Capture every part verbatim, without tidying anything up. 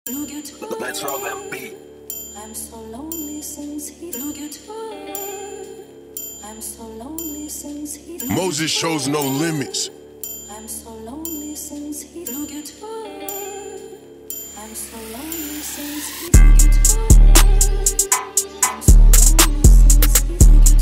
Let's roll that beat. I'm so lonely since he I'm so lonely since he Moses shows no limits. I'm so lonely since he I'm so lonely since he I'm so lonely since he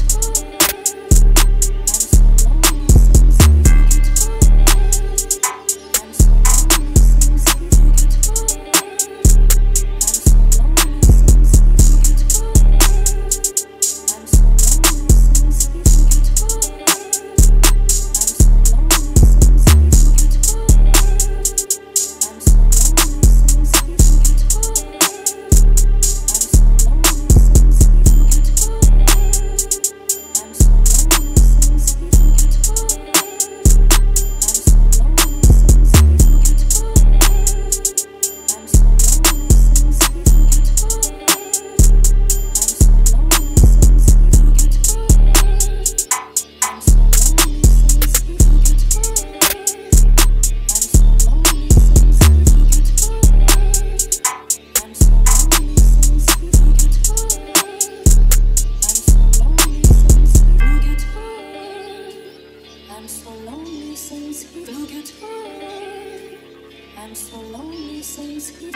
I'm so lonely since he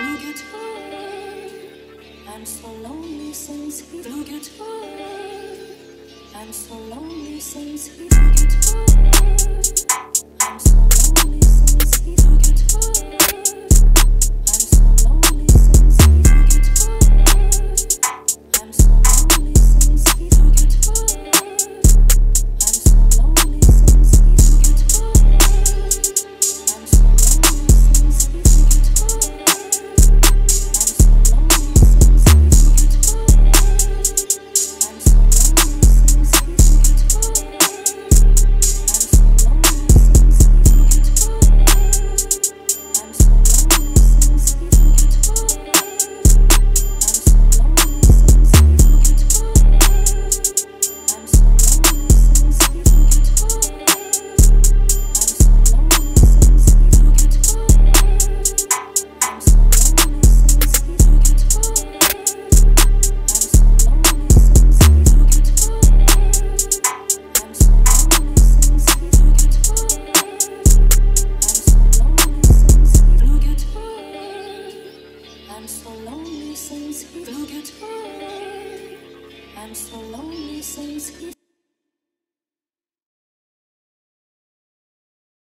I'm so lonely since he I'm so lonely since he